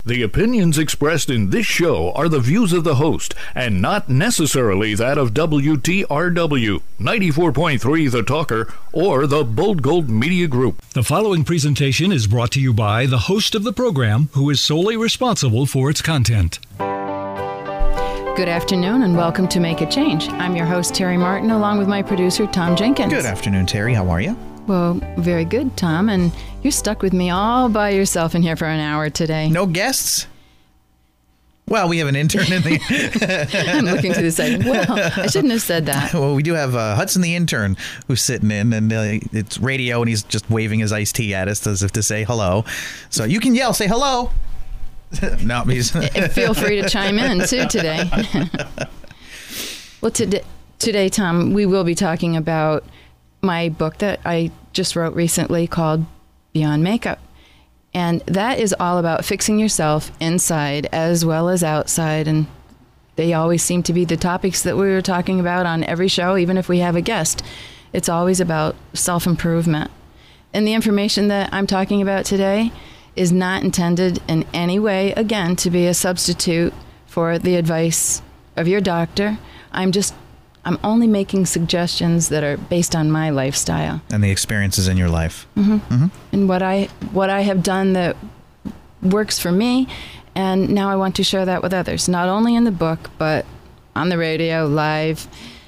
The opinions expressed in this show are the views of the host and not necessarily that of WTRW, 94.3 The Talker, or the Bold Gold Media Group. The following presentation is brought to you by the host of the program, who is solely responsible for its content. Good afternoon and welcome to Make a Change. I'm your host, Terry Martin, along with my producer, Tom Jenkins. Good afternoon, Terry. How are you? Well, very good, Tom. And you're stuck with me all by yourself in here for an hour today. No guests? Well, we have an intern in the... I'm looking to the side. Well, I shouldn't have said that. Well, we do have Hudson the intern who's sitting in, and it's radio, and he's just waving his iced tea at us as if to say hello. So you can yell, say hello. No, he's... Feel free to chime in, too, today. Well, today, Tom, we will be talking about my book that I just wrote recently called Beyond Makeup. And that is all about fixing yourself inside as well as outside. And they always seem to be the topics that we were talking about on every show, even if we have a guest. It's always about self-improvement. And the information that I'm talking about today is not intended in any way, again, to be a substitute for the advice of your doctor. I'm only making suggestions that are based on my lifestyle. And the experiences in your life. Mm-hmm. Mm-hmm. And what I have done that works for me, and now I want to share that with others, not only in the book, but on the radio, live.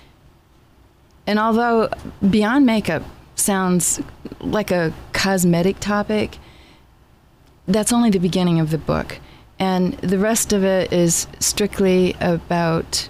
And although Beyond Makeup sounds like a cosmetic topic, that's only the beginning of the book. And the rest of it is strictly about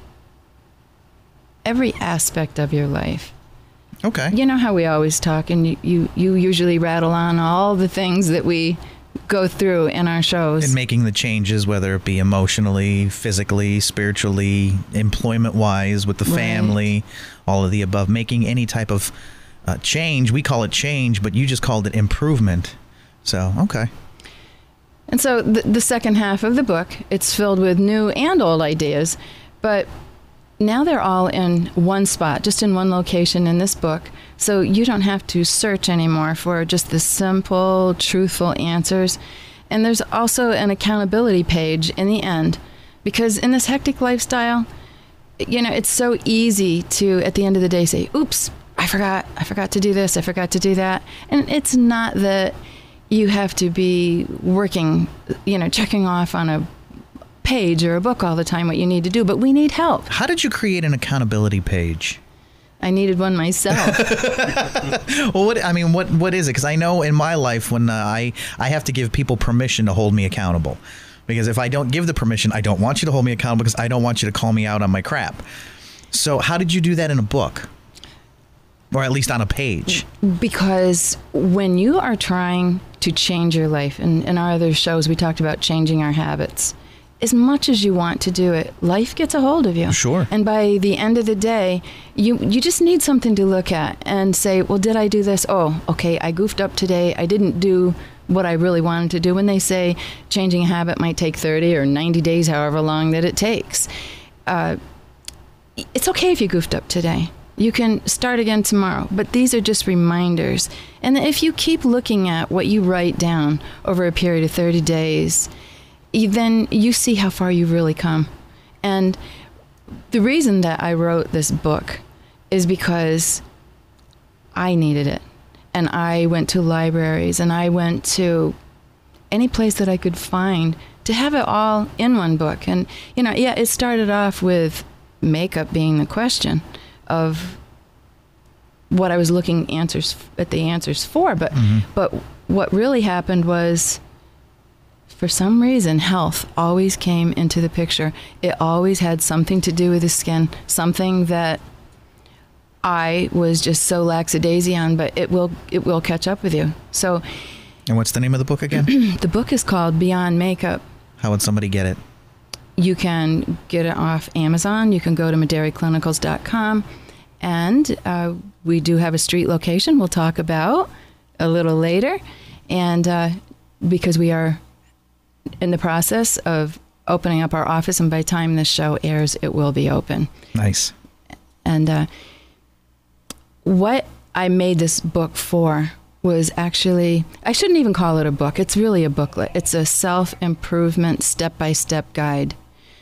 every aspect of your life. Okay. You know how we always talk, and you usually rattle on all the things that we go through in our shows. And making the changes, whether it be emotionally, physically, spiritually, employment-wise, with the family, all of the above. Making any type of change. We call it change, but you just called it improvement. So, okay. And so the second half of the book, it's filled with new and old ideas, but now they're all in one spot, just in one location in this book. So you don't have to search anymore for just the simple, truthful answers. And there's also an accountability page in the end, because in this hectic lifestyle, you know, it's so easy to, at the end of the day, say, oops, I forgot to do this, I forgot to do that. And it's not that you have to be working, you know, checking off on a page or a book all the time what you need to do, but we need help. How did you create an accountability page? I needed one myself. Well, what is it? Because I know in my life when I have to give people permission to hold me accountable. Because if I don't give the permission, I don't want you to hold me accountable because I don't want you to call me out on my crap. So how did you do that in a book? Or at least on a page? Because when you are trying to change your life, and in our other shows we talked about changing our habits, as much as you want to do it, life gets a hold of you. Sure. And by the end of the day, you just need something to look at and say, well, did I do this? Oh, okay, I goofed up today. I didn't do what I really wanted to do. When they say changing a habit might take 30 or 90 days, however long that it takes, it's okay if you goofed up today. You can start again tomorrow, but these are just reminders. And if you keep looking at what you write down over a period of 30 days, then you see how far you've really come. And the reason that I wrote this book is because I needed it. And I went to libraries, and I went to any place that I could find to have it all in one book. And, you know, yeah, it started off with makeup being the question of what I was looking at the answers for. But what really happened was, for some reason, health always came into the picture. It always had something to do with the skin, something that I was just so lackadaisy on, but it will catch up with you. So, and what's the name of the book again? The book is called Beyond Makeup. How would somebody get it? You can get it off Amazon. You can go to MaderiClinicals.com. And we do have a street location we'll talk about a little later. And because we are in the process of opening up our office, and by the time this show airs, it will be open. Nice. And what I made this book for was actually, I shouldn't even call it a book. It's really a booklet. It's a self-improvement step-by-step guide.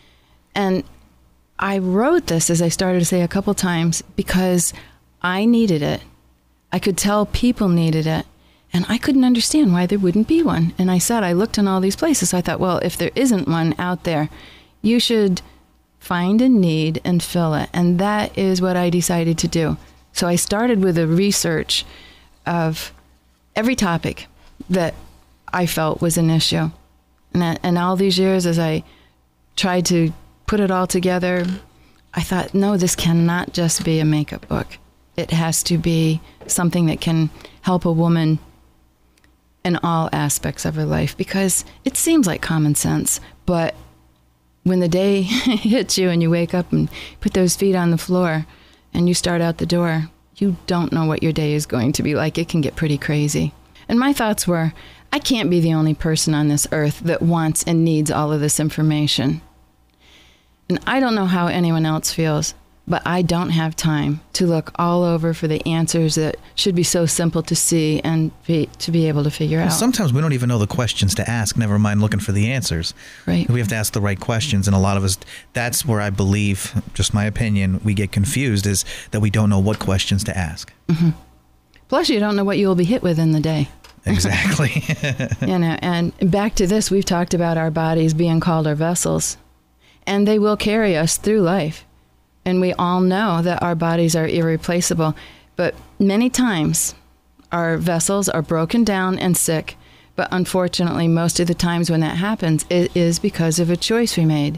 And I wrote this, as I started to say a couple times, because I needed it. I could tell people needed it. And I couldn't understand why there wouldn't be one. And I looked in all these places. I thought, well, if there isn't one out there, you should find a need and fill it. And that is what I decided to do. So I started with a research of every topic that I felt was an issue. And all these years, as I tried to put it all together, I thought, no, this cannot just be a makeup book. It has to be something that can help a woman in all aspects of her life, because it seems like common sense, but when the day hits you and you wake up and put those feet on the floor and you start out the door, you don't know what your day is going to be like. It can get pretty crazy. And my thoughts were, I can't be the only person on this earth that wants and needs all of this information. And I don't know how anyone else feels, but I don't have time to look all over for the answers that should be so simple to see and to be able to figure out. Sometimes we don't even know the questions to ask, never mind looking for the answers. Right. We have to ask the right questions, and a lot of us, that's where I believe, just my opinion, we get confused, is that we don't know what questions to ask. Mm-hmm. Plus, you don't know what you will be hit with in the day. Exactly. And back to this, we've talked about our bodies being called our vessels, and they will carry us through life. And we all know that our bodies are irreplaceable. But many times, our vessels are broken down and sick. But unfortunately, most of the times when that happens, it is because of a choice we made.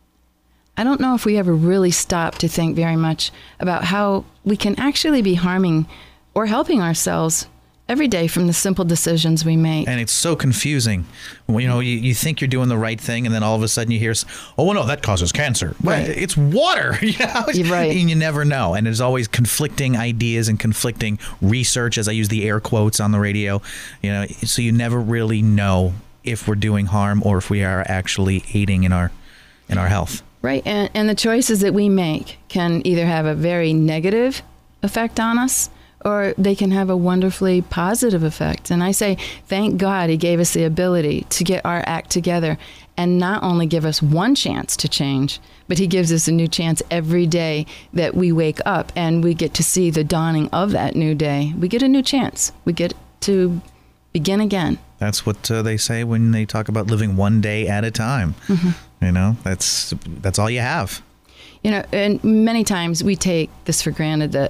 I don't know if we ever really stop to think very much about how we can actually be harming or helping ourselves every day from the simple decisions we make. And it's so confusing. Well, you think you're doing the right thing, and then all of a sudden you hear, oh, well, no, that causes cancer. Right. It's water. You're right. And you never know. And there's always conflicting ideas and conflicting research, as I use the air quotes on the radio. So you never really know if we're doing harm or if we are actually aiding in our health. Right. And the choices that we make can either have a very negative effect on us, or they can have a wonderfully positive effect. And I say, thank God he gave us the ability to get our act together and not only give us one chance to change, but he gives us a new chance every day that we wake up and we get to see the dawning of that new day. We get a new chance. We get to begin again. That's what they say when they talk about living one day at a time. Mm-hmm. That's all you have. And many times we take this for granted,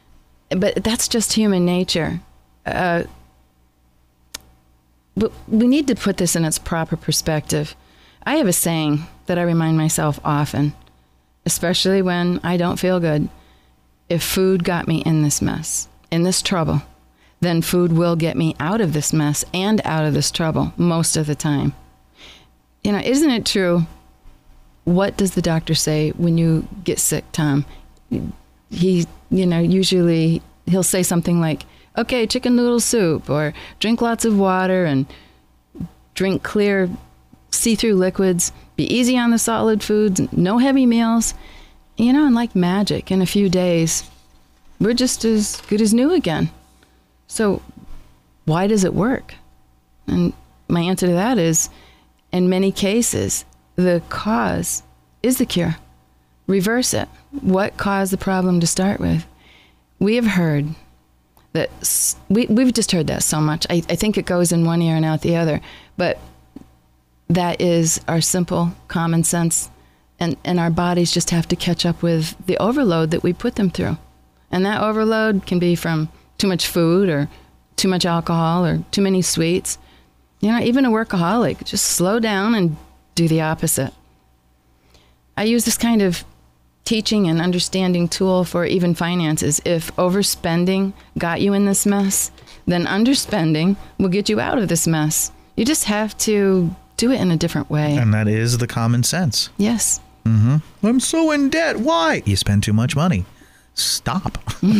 but that's just human nature. But we need to put this in its proper perspective. I have a saying that I remind myself often, especially when I don't feel good. If food got me in this mess, in this trouble, then food will get me out of this mess and out of this trouble most of the time. Isn't it true? What does the doctor say when you get sick, Tom? Usually he'll say something like, okay, chicken noodle soup, or drink lots of water and drink clear, see-through liquids, be easy on the solid foods, no heavy meals. And like magic, in a few days, we're just as good as new again. So why does it work? And my answer to that is, in many cases, the cause is the cure. Reverse it. What caused the problem to start with? We have heard that, we've just heard that so much. I think it goes in one ear and out the other. But that is our simple common sense. And our bodies just have to catch up with the overload that we put them through. And that overload can be from too much food or too much alcohol or too many sweets. Even a workaholic, just slow down and do the opposite. I use this kind of teaching and understanding tool for even finances. If overspending got you in this mess, then underspending will get you out of this mess. You just have to do it in a different way. And that is the common sense. Yes. Mm-hmm. I'm so in debt. Why? You spend too much money. Stop.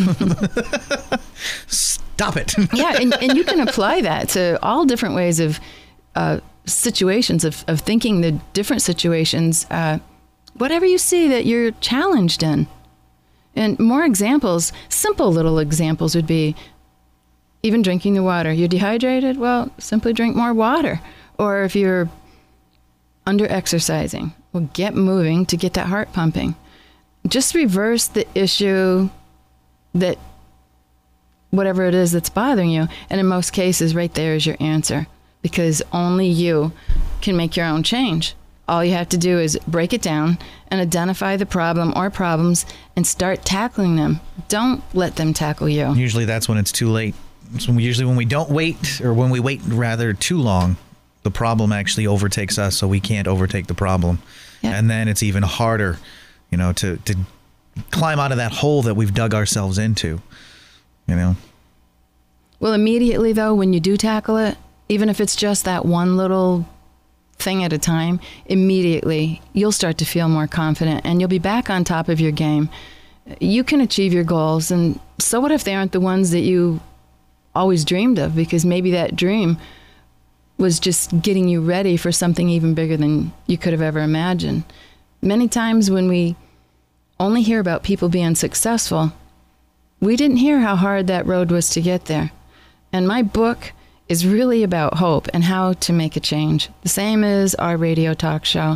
Stop it. Yeah, and you can apply that to all different ways of situations, of thinking the different situations, whatever you see that you're challenged in. And more examples, simple little examples would be, Even drinking the water. You're dehydrated? Well, simply drink more water. Or if you're under-exercising, well, get moving to get that heart pumping. Just reverse the issue that whatever it is that's bothering you. And in most cases, right there is your answer. Because only you can make your own change. All you have to do is break it down and identify the problem or problems and start tackling them. Don't let them tackle you. Usually that's when it's too late. So usually when we don't wait, or when we wait rather too long, the problem actually overtakes us, so we can't overtake the problem. Yeah. And then it's even harder, to climb out of that hole that we've dug ourselves into, Well, immediately, though, when you do tackle it, even if it's just that one little thing at a time, immediately you'll start to feel more confident and you'll be back on top of your game. You can achieve your goals, and so what if they aren't the ones that you always dreamed of? Because maybe that dream was just getting you ready for something even bigger than you could have ever imagined. Many times when we only hear about people being successful, we didn't hear how hard that road was to get there. And my book is really about hope and how to make a change. The same as our radio talk show.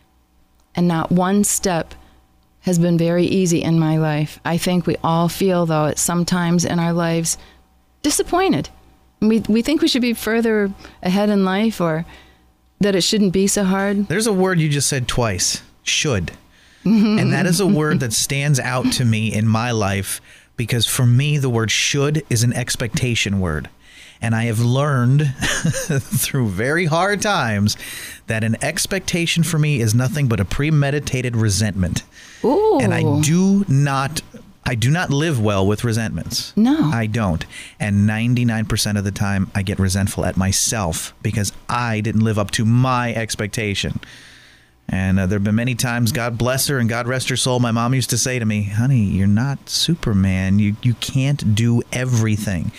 And not one step has been very easy in my life. I think we all feel, though, at some times in our lives, disappointed. We think we should be further ahead in life, or that it shouldn't be so hard. There's a word you just said twice, should. And that is a word that stands out to me in my life, because for me, the word should is an expectation word. And I have learned through very hard times that an expectation for me is nothing but a premeditated resentment. Ooh. And I do not live well with resentments. No. I don't. And 99% of the time I get resentful at myself because I didn't live up to my expectation. And there have been many times, God bless her and God rest her soul, my mom used to say to me, honey, you're not Superman. You can't do everything.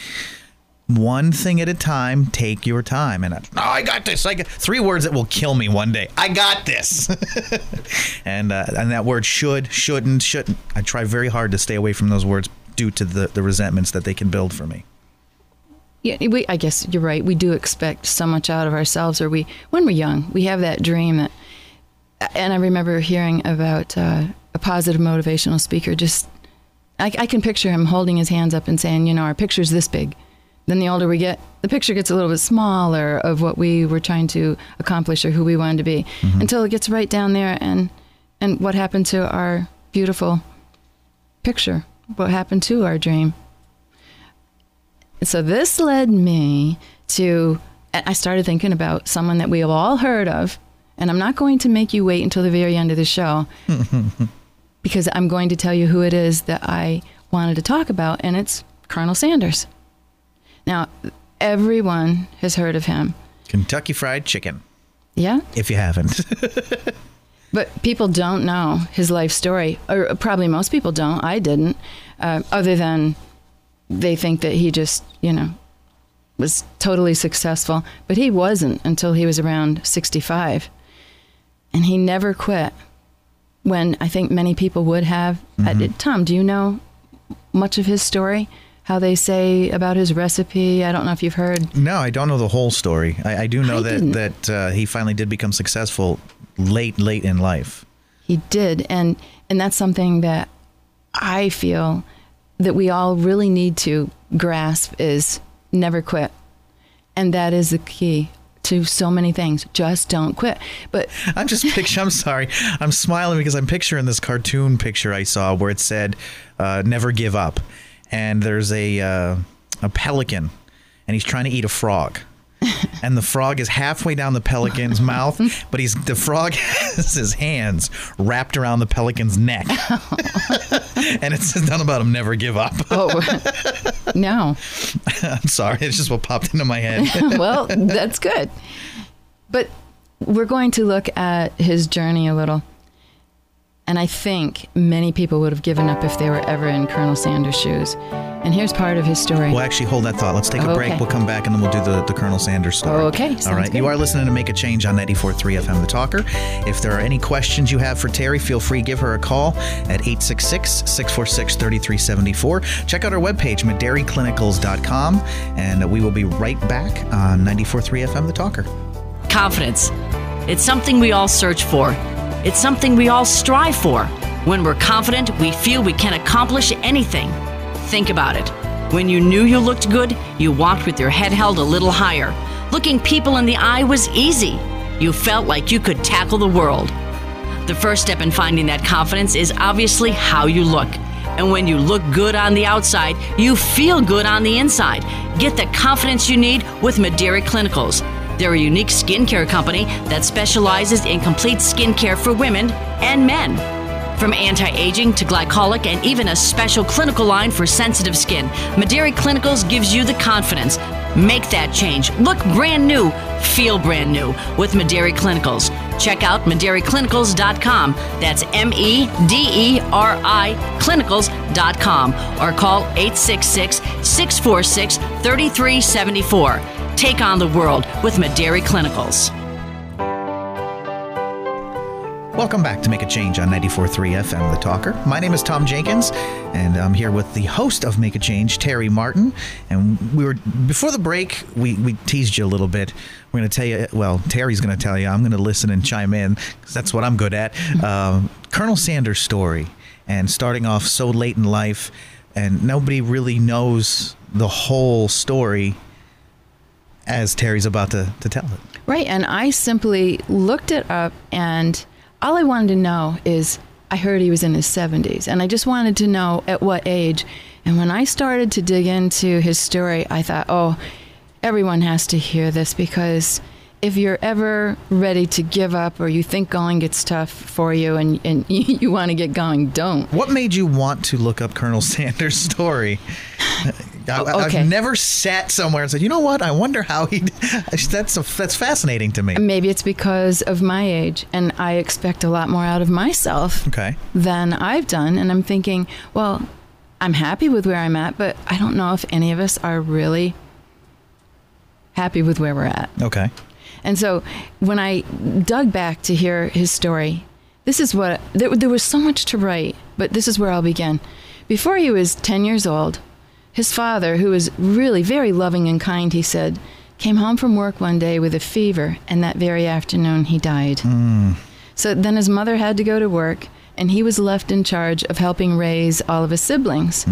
One thing at a time, take your time. And I got this. I got 3 words that will kill me one day. I got this. and that word should, shouldn't. I try very hard to stay away from those words due to the resentments that they can build for me. Yeah, I guess you're right. We do expect so much out of ourselves, or when we're young, we have that dream that. And I remember hearing about a positive motivational speaker. I can picture him holding his hands up and saying, our picture's this big. Then the older we get, the picture gets a little bit smaller of what we were trying to accomplish or who we wanted to be, until it gets right down there. And what happened to our beautiful picture? What happened to our dream? So this led me to, I started thinking about someone that we have all heard of. And I'm not going to make you wait until the very end of the show because I'm going to tell you who it is that I wanted to talk about, and it's Colonel Sanders. Now, everyone has heard of him. Kentucky Fried Chicken. Yeah? If you haven't. But people don't know his life story, or probably most people don't. I didn't, other than they think that he just, was totally successful. But he wasn't until he was around 65. And he never quit when I think many people would have. Tom, do you know much of his story? How they say about his recipe? I don't know if you've heard. No, I don't know the whole story. I do know that he finally did become successful late in life. He did. And that's something that I feel that we all really need to grasp is never quit. And that is the key to so many things. Just don't quit. But I'm sorry. I'm smiling because I'm picturing this cartoon picture I saw where it said, never give up. And there's a pelican and he's trying to eat a frog. And the frog is halfway down the pelican's mouth, but the frog has his hands wrapped around the pelican's neck. And it says nothing about him never give up. Oh, no. I'm sorry. It's just what popped into my head. Well, that's good. But we're going to look at his journey a little. And I think many people would have given up if they were ever in Colonel Sanders' shoes. And here's part of his story. Well, actually, hold that thought. Let's take a break. We'll come back and then we'll do the Colonel Sanders story. Okay. All right. Good. You are listening to Make a Change on 94.3 FM The Talker. If there are any questions you have for Terry, feel free to give her a call at 866-646-3374. Check out our webpage, MederiClinicals.com, and we will be right back on 94.3 FM The Talker. Confidence. It's something we all search for. It's something we all strive for. When we're confident, we feel we can accomplish anything. Think about it. When you knew you looked good, you walked with your head held a little higher. Looking people in the eye was easy. You felt like you could tackle the world. The first step in finding that confidence is obviously how you look. And when you look good on the outside, you feel good on the inside. Get the confidence you need with Mederi Clinicals. They're a unique skincare company that specializes in complete skincare for women and men. From anti-aging to glycolic and even a special clinical line for sensitive skin, Mederi Clinicals gives you the confidence. Make that change. Look brand new. Feel brand new with Mederi Clinicals. Check out MederiClinicals.com. That's MEDERI Clinicals.com or call 866-646-3374. Take on the world with Mederi Clinicals. Welcome back to Make a Change on 94.3 FM The Talker. My name is Tom Jenkins, and I'm here with the host of Make a Change, Terry Martin. And before the break, we teased you a little bit. We're going to tell you, well, Terry's going to tell you, I'm going to listen and chime in, because that's what I'm good at. Colonel Sanders' story, and starting off so late in life, and nobody really knows the whole story as Terry's about to tell it. Right, and I simply looked it up, and all I wanted to know is, I heard he was in his 70s, and I just wanted to know at what age. And when I started to dig into his story, I thought, oh, everyone has to hear this, because if you're ever ready to give up or you think going gets tough for you and you want to get going, don't. What made you want to look up Colonel Sanders' story? Okay. I've never sat somewhere and said, you know what, I wonder how he... That's fascinating to me. Maybe it's because of my age, and I expect a lot more out of myself than I've done. And I'm thinking, well, I'm happy with where I'm at, but I don't know if any of us are really happy with where we're at. Okay. And so when I dug back to hear his story, this is what... There was so much to write, but this is where I'll begin. Before he was 10 years old, his father, who was really very loving and kind, he said, came home from work one day with a fever, and that very afternoon he died. So then his mother had to go to work, and he was left in charge of helping raise all of his siblings.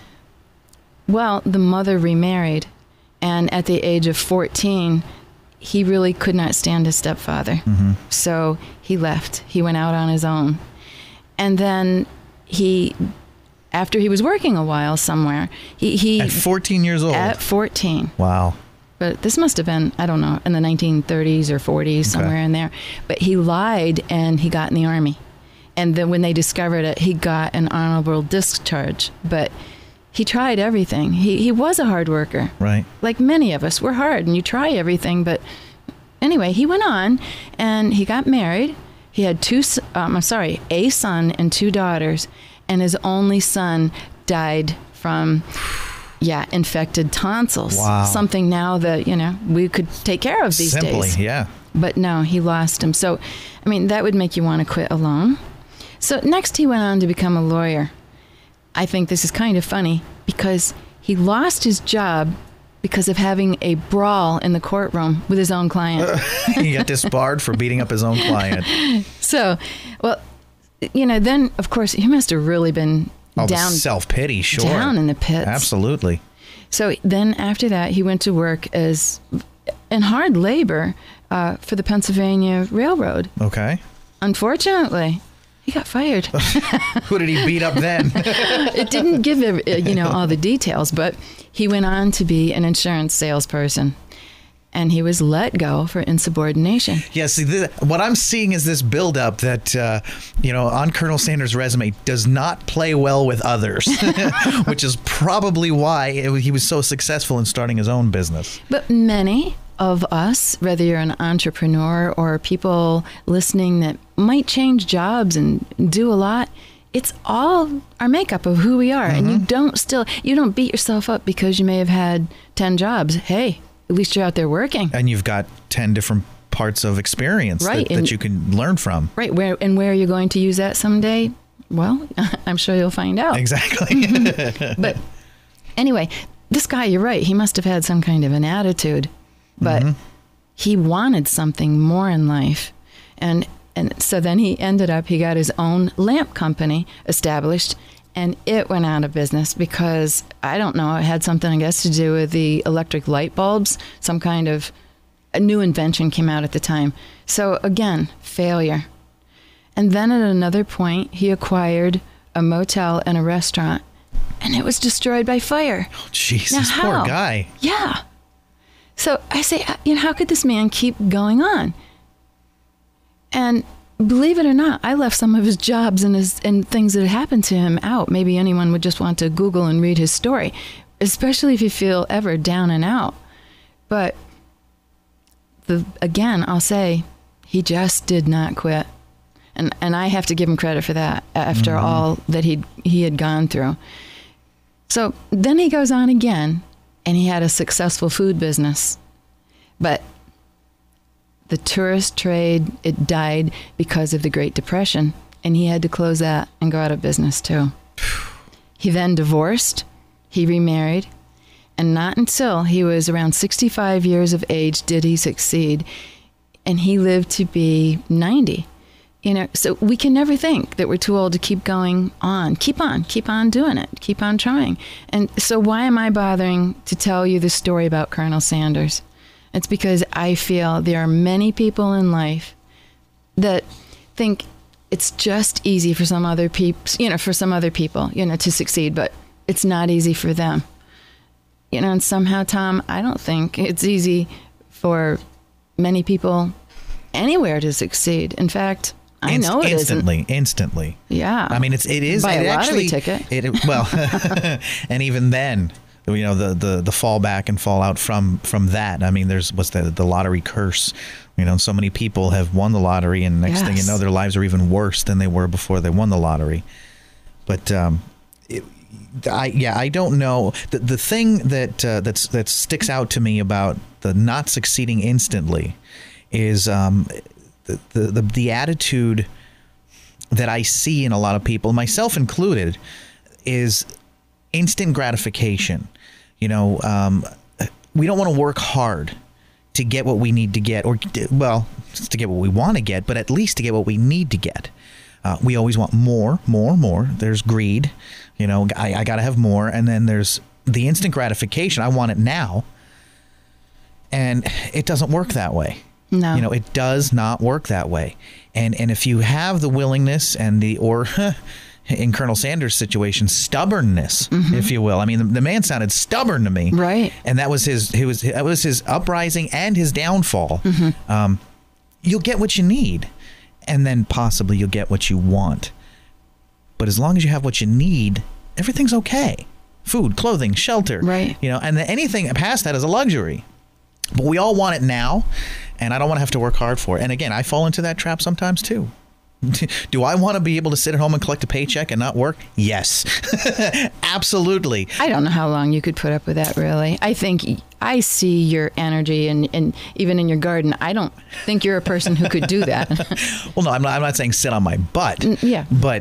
Well, the mother remarried, and at the age of 14, he really could not stand his stepfather. So he left. He went out on his own. And then after he was working a while somewhere, he at 14 years old? At 14. Wow. But this must have been, I don't know, in the 1930s or 40s, somewhere in there. But he lied, and he got in the Army. And then when they discovered it, he got an honorable discharge. But he tried everything. He was a hard worker. Right. Like many of us, we're hard, and you try everything. But anyway, he went on, and he got married. He had a son and 2 daughters, and his only son died from, infected tonsils. Wow. Something now that, we could take care of these days. Simply, yeah. But no, he lost him. So, I mean, that would make you want to quit alone. So next he went on to become a lawyer. I think this is kind of funny because he lost his job because of having a brawl in the courtroom with his own client. He got disbarred for beating up his own client. So, well, then, of course, he must have really been down. Self-pity, sure. Down in the pits. Absolutely. So then after that, he went to work in hard labor for the Pennsylvania Railroad. Okay. Unfortunately, he got fired. Who did he beat up then? It didn't give all the details, but he went on to be an insurance salesperson. And he was let go for insubordination. Yeah, see, what I'm seeing is this buildup that, on Colonel Sanders' resume does not play well with others, which is probably why he was so successful in starting his own business. But many of us, whether you're an entrepreneur or people listening that might change jobs and do a lot, it's all our makeup of who we are. And you don't beat yourself up because you may have had 10 jobs. Hey, at least you're out there working. And you've got 10 different parts of experience that you can learn from. Right. Where are you going to use that someday? Well, I'm sure you'll find out. Exactly. But anyway, this guy, you're right. He must have had some kind of an attitude, but he wanted something more in life. And so then he got his own lamp company established, and it went out of business because, I don't know, it had something, I guess, to do with the electric light bulbs. Some kind of a new invention came out at the time. So again, failure. And then at another point, he acquired a motel and a restaurant, and it was destroyed by fire. Oh, Jesus, poor guy. Yeah. So I say, how could this man keep going on? And believe it or not, I left some of his jobs and things that had happened to him out. Maybe anyone would just want to Google and read his story, especially if you feel ever down and out. But again, I'll say, he just did not quit. And I have to give him credit for that after all that he had gone through. So then he goes on again, and he had a successful food business. But the tourist trade, it died because of the Great Depression, and he had to close that and go out of business too. He then divorced, he remarried, and not until he was around 65 years of age did he succeed. And he lived to be 90. So we can never think that we're too old to keep going on. Keep on doing it. Keep on trying. And so why am I bothering to tell you the story about Colonel Sanders? It's because I feel there are many people in life that think it's just easy for some other people, to succeed, but it's not easy for them. And somehow, Tom, I don't think it's easy for many people anywhere to succeed. In fact, I know it isn't. Instantly. Yeah. I mean, it is. Buy a lottery actually, ticket. And even then, the fallback and fallout from that. I mean, there's the lottery curse. So many people have won the lottery, and next thing you know, their lives are even worse than they were before they won the lottery. But I don't know. The thing that sticks out to me about the not succeeding instantly is the attitude that I see in a lot of people, myself included, is instant gratification. We don't want to work hard to get what we need to get, or to get what we want to get, but at least to get what we need to get. We always want more. There's greed. I got to have more. And then there's the instant gratification. I want it now. And it doesn't work that way. No. It does not work that way. And if you have the willingness and in Colonel Sanders' situation, stubbornness, if you will. I mean, the man sounded stubborn to me. Right. And that was his uprising and his downfall. You'll get what you need, and then possibly you'll get what you want. But as long as you have what you need, everything's okay. Food, clothing, shelter. Right. And anything past that is a luxury. But we all want it now, and I don't want to have to work hard for it. And again, I fall into that trap sometimes too. Do I want to be able to sit at home and collect a paycheck and not work? Yes, absolutely. I don't know how long you could put up with that, really. I think I see your energy and even in your garden. I don't think you're a person who could do that. Well, no, I'm not saying sit on my butt. Yeah. But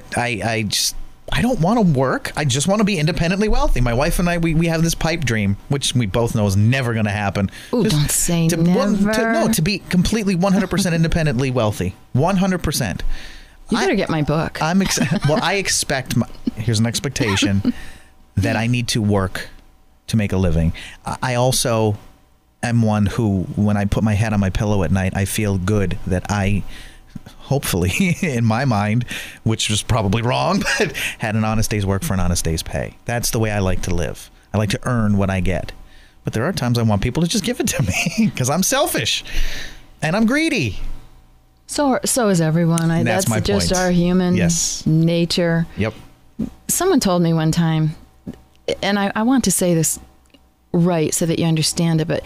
I don't want to work. I just want to be independently wealthy. My wife and I, we have this pipe dream, which we both know is never going to happen. Ooh, don't say never. To be completely 100% independently wealthy. 100%. You better get my book. I expect, here's an expectation, that I need to work to make a living. I also am one who, when I put my head on my pillow at night, I feel good that I, hopefully, in my mind, which was probably wrong, but had an honest day's work for an honest day's pay. That's the way I like to live. I like to earn what I get. But there are times I want people to just give it to me because I'm selfish and I'm greedy. So is everyone. That's my just point. Our human nature. Yep. Someone told me one time, and I want to say this right so that you understand it, but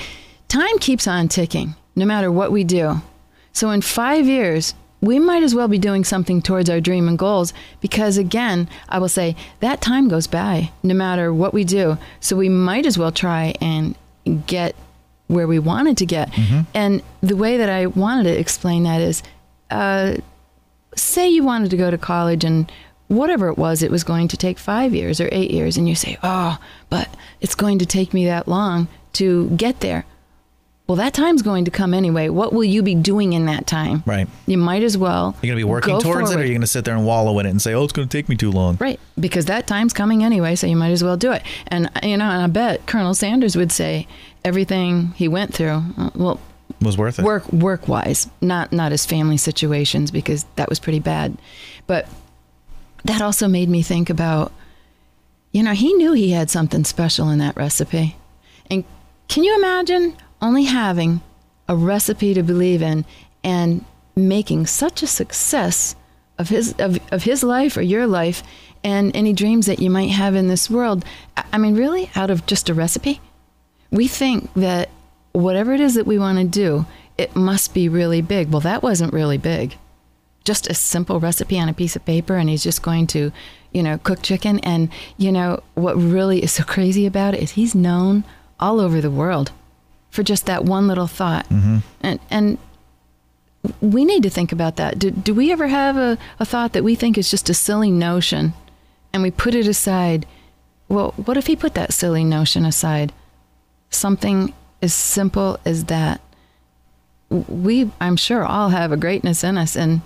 time keeps on ticking no matter what we do. So in 5 years, we might as well be doing something towards our dream and goals because, again, I will say that time goes by no matter what we do. So we might as well try and get where we wanted to get. And the way that I wanted to explain that is, say you wanted to go to college and whatever it was going to take 5 years or 8 years. And you say, oh, but it's going to take me that long to get there. Well, that time's going to come anyway. What will you be doing in that time? Right. You might as well. You're going to be working towards it, or you're going to sit there and wallow in it and say, oh, it's going to take me too long. Right. Because that time's coming anyway, so you might as well do it. And, and I bet Colonel Sanders would say everything he went through, well, was worth it. Work-wise, not his family situations, because that was pretty bad. But that also made me think about, he knew he had something special in that recipe. And can you imagine only having a recipe to believe in and making such a success of his life or your life and any dreams that you might have in this world? I mean, really, out of just a recipe? We think that whatever it is that we want to do, it must be really big. Well, that wasn't really big. Just a simple recipe on a piece of paper, and he's just going to, cook chicken. And, what really is so crazy about it is he's known all over the world for just that one little thought. And we need to think about that. Do we ever have a thought that we think is just a silly notion and we put it aside? Well, what if he put that silly notion aside? Something as simple as that. We, I'm sure, all have a greatness in us, and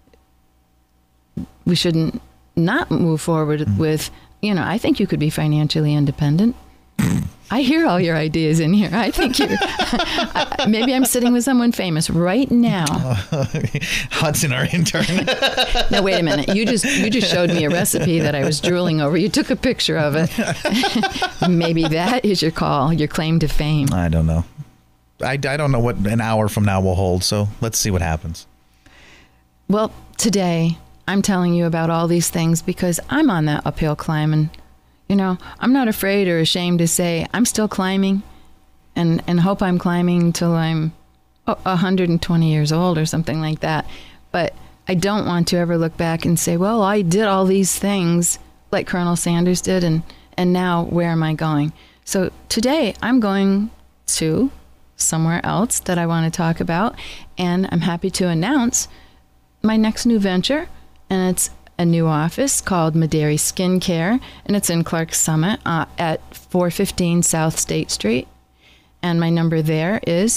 we shouldn't not move forward with, I think you could be financially independent. I hear all your ideas in here. I think maybe I'm sitting with someone famous right now. Hudson, our intern. No, wait a minute. You just showed me a recipe that I was drooling over. You took a picture of it. Maybe that is your call, your claim to fame. I don't know. I don't know what an hour from now will hold, so let's see what happens. Well, today I'm telling you about all these things because I'm on that uphill climb, and I'm not afraid or ashamed to say I'm still climbing and hope I'm climbing until I'm 120 years old or something like that. But I don't want to ever look back and say, well, I did all these things like Colonel Sanders did, and now where am I going? So today I'm going to somewhere else that I want to talk about, and I'm happy to announce my next new venture, and it's a new office called Mederi Skincare, and it's in Clarks Summit at 415 South State Street. And my number there is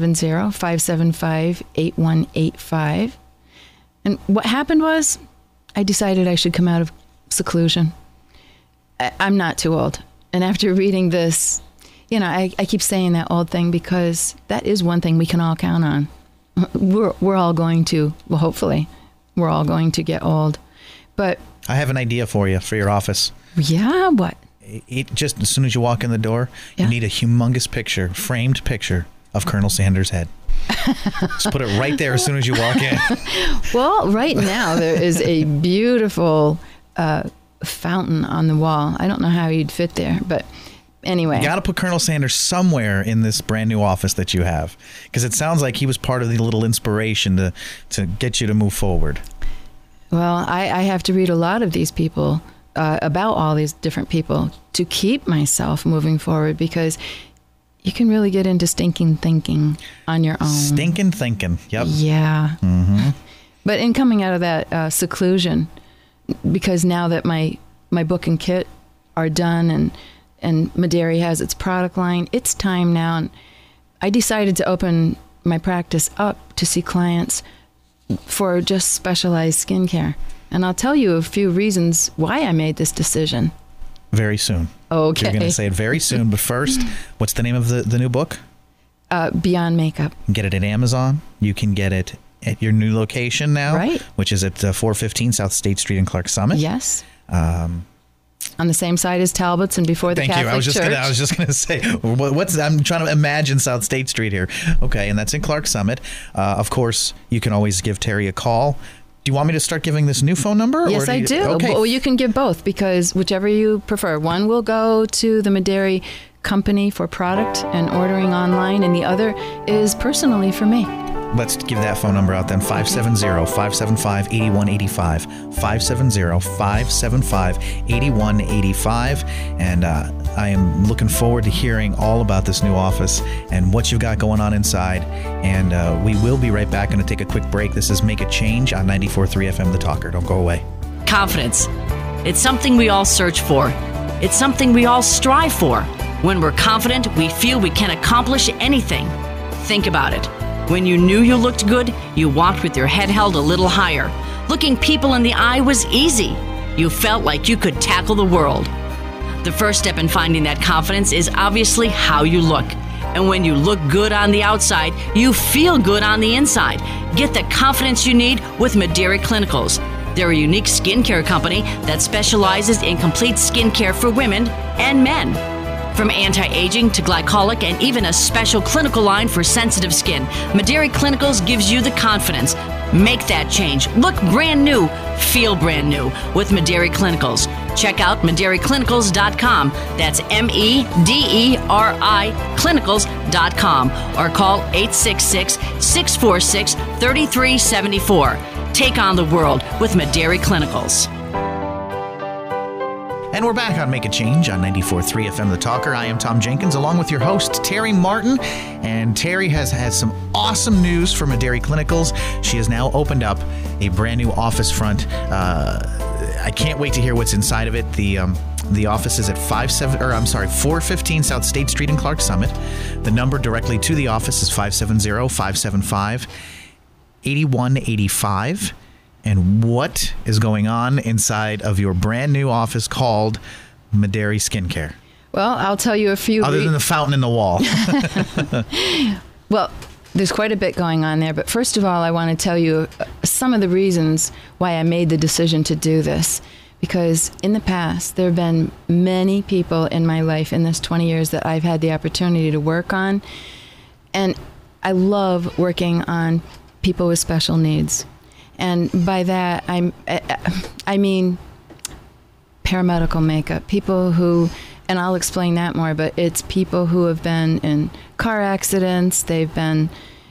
570-575-8185. And what happened was I decided I should come out of seclusion. I'm not too old. And after reading this, I keep saying that old thing because that is one thing we can all count on. We're all going to, well, hopefully, we're all going to get old. But I have an idea for you for your office. Yeah, what? Just as soon as you walk in the door, you need a humongous picture, framed picture of Colonel Sanders' head. Just put it right there as soon as you walk in. Well, right now there is a beautiful fountain on the wall. I don't know how you'd fit there, but anyway. You got to put Colonel Sanders somewhere in this brand new office that you have, because it sounds like he was part of the little inspiration to get you to move forward. Well, I have to read a lot of these people, about all these different people, to keep myself moving forward, because you can really get into stinking thinking on your own. Stinking thinking, yep. Yeah. Mm-hmm. But in coming out of that seclusion, because now that my book and kit are done and Mederi has its product line, it's time now. And I decided to open my practice up to see clients for just specialized skincare. And I'll tell you a few reasons why I made this decision. Very soon. Okay. You're going to say it very soon. But first, what's the name of the new book? Beyond Makeup. You can get it at Amazon. You can get it at your new location now, right, which is at 415 South State Street in Clarks Summit. Yes. On the same side as Talbot's and before the Catholic Church. Thank you. I was just gonna say, I'm trying to imagine South State Street here. Okay, and that's in Clarks Summit. Of course, you can always give Terry a call. Do you want me to start giving this new phone number? Yes, I do. Okay. Well, you can give both, because whichever you prefer. One will go to the Mederi company for product and ordering online, and the other is personally for me. Let's give that phone number out then, 570-575-8185, 570-575-8185. And I am looking forward to hearing all about this new office and what you've got going on inside. And we will be right back. Going to take a quick break. This is Make a Change on 94.3 FM The Talker. Don't go away. Confidence. It's something we all search for. It's something we all strive for. When we're confident, we feel we can accomplish anything. Think about it. When you knew you looked good, you walked with your head held a little higher. Looking people in the eye was easy. You felt like you could tackle the world. The first step in finding that confidence is obviously how you look. And when you look good on the outside, you feel good on the inside. Get the confidence you need with Mederi Clinicals. They're a unique skincare company that specializes in complete skincare for women and men. From anti-aging to glycolic and even a special clinical line for sensitive skin, Mederi Clinicals gives you the confidence. Make that change. Look brand new. Feel brand new with Mederi Clinicals. Check out MederiClinicals.com. That's MEDERI Clinicals.com or call 866-646-3374. Take on the world with Mederi Clinicals. And we're back on Make a Change on 94.3 FM The Talker. I am Tom Jenkins, along with your host, Terry Martin. And Terry has had some awesome news for Mederi Clinicals. She has now opened up a brand new office front. I can't wait to hear what's inside of it. The office is at 415 South State Street in Clarks Summit. The number directly to the office is 570-575-8185. And what is going on inside of your brand new office called Mederi Skincare? Well, I'll tell you a few. Other than the fountain in the wall. Well, there's quite a bit going on there. But first of all, I want to tell you some of the reasons why I made the decision to do this. Because in the past, there have been many people in my life in this 20 years that I've had the opportunity to work on. And I love working on people with special needs. And by that, I mean paramedical makeup, people who, and I'll explain that more, but it's people who have been in car accidents, they've been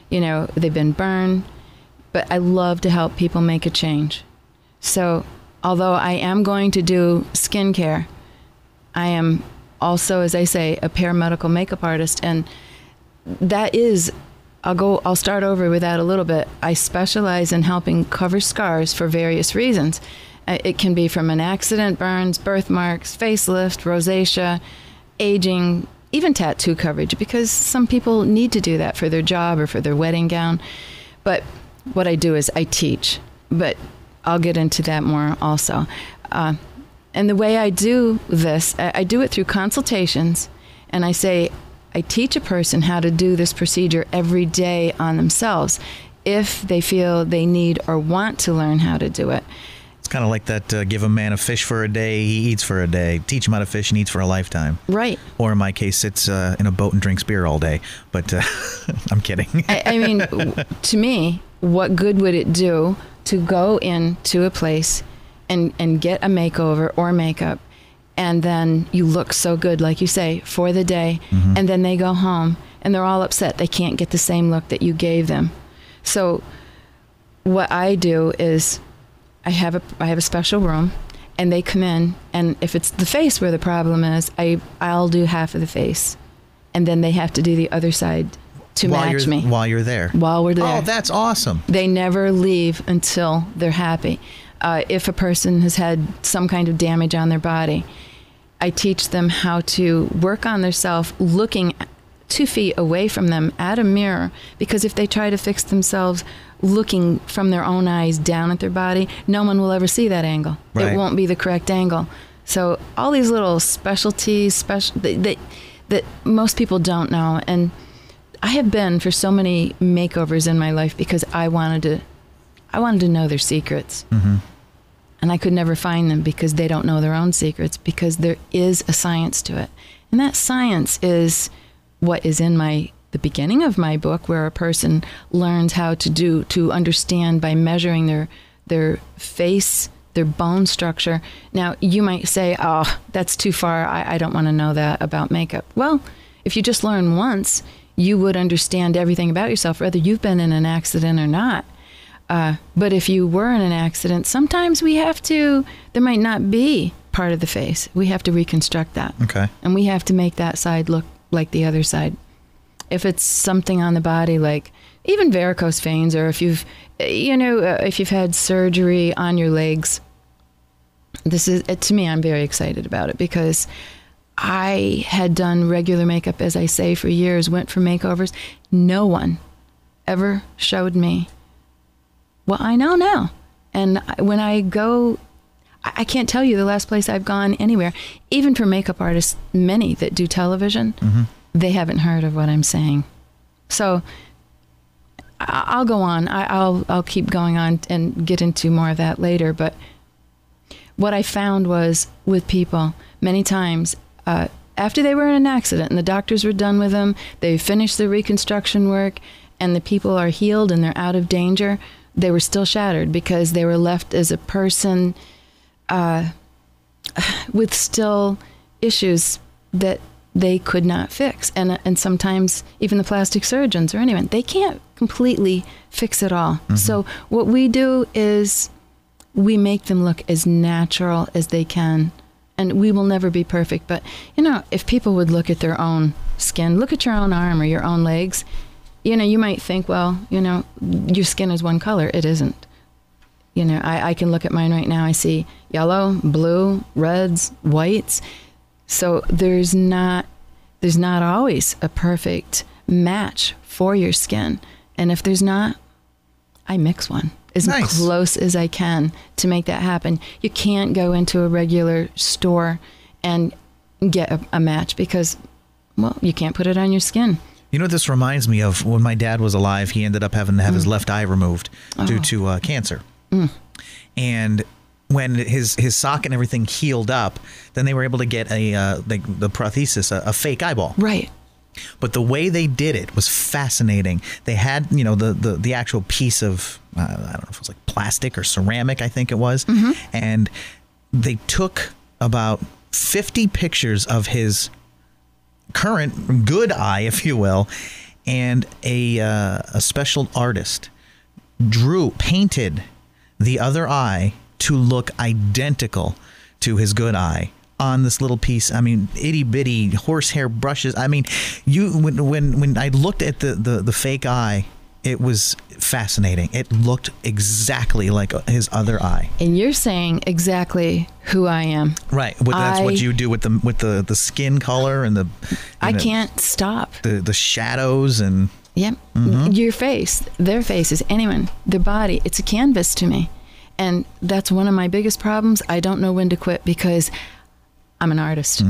burned, but I love to help people make a change. So although I am going to do skincare, I am also, as I say, a paramedical makeup artist, and that is, I'll start over with that a little bit. I specialize in helping cover scars for various reasons. It can be from an accident, burns, birthmarks, facelift, rosacea, aging, even tattoo coverage, because some people need to do that for their job or for their wedding gown. But what I do is I teach, but I'll get into that more also. And the way I do this, I do it through consultations, and I teach a person how to do this procedure every day on themselves if they feel they need or want to learn how to do it. It's kind of like that give a man a fish for a day, he eats for a day. Teach him how to fish and eats for a lifetime. Right. Or in my case, sits in a boat and drinks beer all day. But I'm kidding. I mean, to me, what good would it do to go into a place and get a makeover or makeup, and then you look so good, like you say, for the day, and then they go home and they're all upset they can't get the same look that you gave them. So what I do is I have a special room, and they come in, and if it's the face where the problem is, I'll do half of the face, and then they have to do the other side to match me. While you're there. While we're there. Oh, that's awesome. They never leave until they're happy. If a person has had some kind of damage on their body, I teach them how to work on themselves looking 2 feet away from them at a mirror, because if they try to fix themselves looking from their own eyes down at their body, no one will ever see that angle. Right. It won't be the correct angle. So all these little specialties that most people don't know, and I have been for so many makeovers in my life because I wanted to know their secrets. And I could never find them because they don't know their own secrets, because there is a science to it. And that science is what is in the beginning of my book, where a person learns how to understand by measuring their face their bone structure. Now, you might say, oh, that's too far. I don't want to know that about makeup. Well, if you just learn once, you would understand everything about yourself, whether you've been in an accident or not. But if you were in an accident, sometimes there might not be part of the face. We have to reconstruct that. Okay. And we have to make that side look like the other side. If it's something on the body, like even varicose veins, or if you've had surgery on your legs, to me, I'm very excited about it, because I had done regular makeup, as I say, for years, went for makeovers. No one ever showed me what I know now. And when I go, I can't tell you the last place I've gone anywhere, even for makeup artists, many that do television, they haven't heard of what I'm saying. So I'll go on. I'll keep going on and get into more of that later. But what I found was, with people, many times, after they were in an accident and the doctors were done with them, they finished the reconstruction work, and the people are healed and they're out of danger, they were still shattered, because they were left as a person with still issues that they could not fix. And sometimes even the plastic surgeons or anyone, they can't completely fix it all. So what we do is we make them look as natural as they can. And we will never be perfect. But, if people would look at their own skin, look at your own arm or your own legs, you might think, well, your skin is one color. It isn't. I can look at mine right now. I see yellow, blue, reds, whites. So there's not always a perfect match for your skin. And if there's not, I mix one as close as I can to make that happen. You can't go into a regular store and get a match, because, well, you can't put it on your skin. You know what this reminds me of? When my dad was alive, he ended up having to have his left eye removed due to cancer. And when his socket and everything healed up, then they were able to get the prosthesis, a fake eyeball. Right. But the way they did it was fascinating. They had, the actual piece of, I don't know if it was like plastic or ceramic, I think it was. And they took about 50 pictures of his current good eye, if you will, and a special artist painted the other eye to look identical to his good eye on this little piece. I mean, itty bitty horsehair brushes. I mean, when I looked at the fake eye, it was fascinating. It looked exactly like his other eye. And you're saying exactly who I am. Right. That's what you do with the skin color and I can't stop. The shadows and... Yep. Your face, their faces, anyone, their body, it's a canvas to me. And that's one of my biggest problems. I don't know when to quit, because I'm an artist.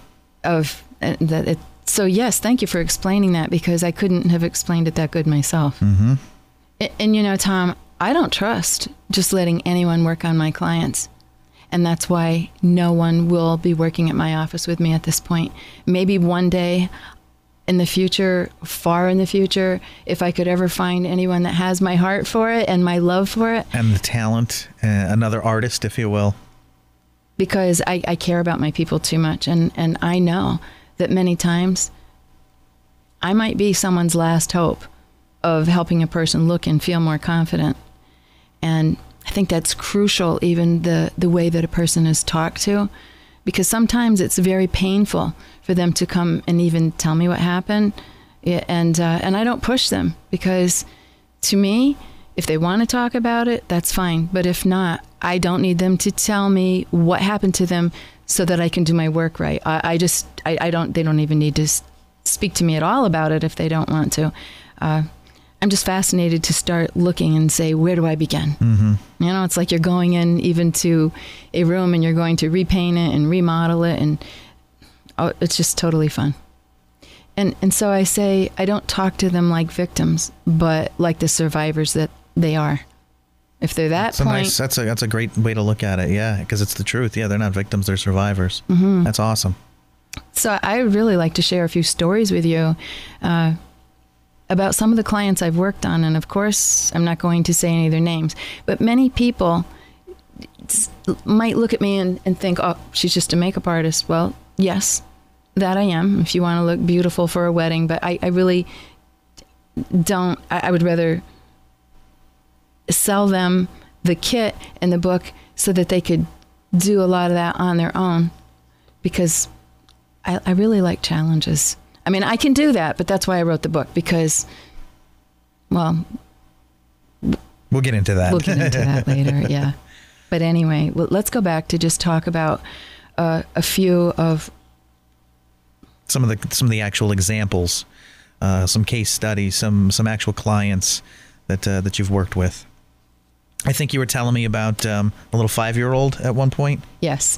So yes, thank you for explaining that, because I couldn't have explained it that good myself. And Tom, I don't trust just letting anyone work on my clients. And that's why no one will be working at my office with me at this point. Maybe one day in the future, far in the future, if I could ever find anyone that has my heart for it and my love for it. And the talent, another artist, if you will. Because I care about my people too much. And I know that many times I might be someone's last hope of helping a person look and feel more confident. And I think that's crucial, even the way that a person is talked to, because sometimes it's very painful for them to come and even tell me what happened. And I don't push them, because to me, if they want to talk about it, that's fine. But if not, I don't need them to tell me what happened to them so that I can do my work right. They don't even need to speak to me at all about it if they don't want to. I'm just fascinated to start looking and say, where do I begin? It's like you're going in even to a room and you're going to repaint it and remodel it, and it's just totally fun. And so I say, I don't talk to them like victims, but like the survivors that they are. If they're that's a great way to look at it. Yeah, because it's the truth. Yeah, they're not victims, they're survivors. That's awesome. So I would really like to share a few stories with you about some of the clients I've worked on. And of course, I'm not going to say any of their names, but many people might look at me and think, oh, she's just a makeup artist. Well, yes, that I am, if you want to look beautiful for a wedding. But I really don't. I would rather sell them the kit and the book so that they could do a lot of that on their own, because I really like challenges. I mean, I can do that, but that's why I wrote the book, because, well, we'll get into that. We'll get into that later, yeah. But anyway, let's go back to just talk about a few of some of the actual examples, some case studies, some actual clients that you've worked with. I think you were telling me about a little 5-year-old at one point. Yes.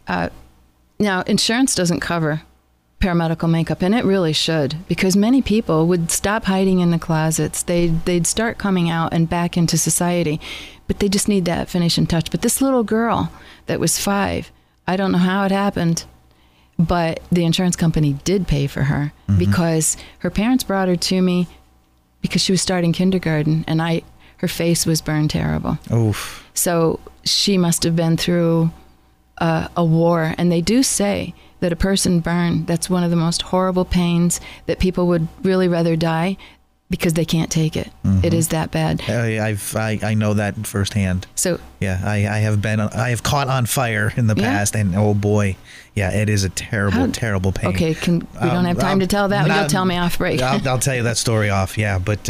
Now, insurance doesn't cover paramedical makeup, and it really should, because many people would stop hiding in the closets. They'd start coming out and back into society, but they just need that finishing touch. But this little girl that was 5, I don't know how it happened, but the insurance company did pay for her, because her parents brought her to me because she was starting kindergarten, and her face was burned terrible. Oof. So she must have been through a war. And they do say that a person burned, that's one of the most horrible pains, that people would really rather die because they can't take it. It is that bad. I know that firsthand. So yeah, I have caught on fire in the past, and oh boy, yeah, it is a terrible pain. Okay, we don't have time to tell that. You'll tell me off break. I'll tell you that story off. Yeah, but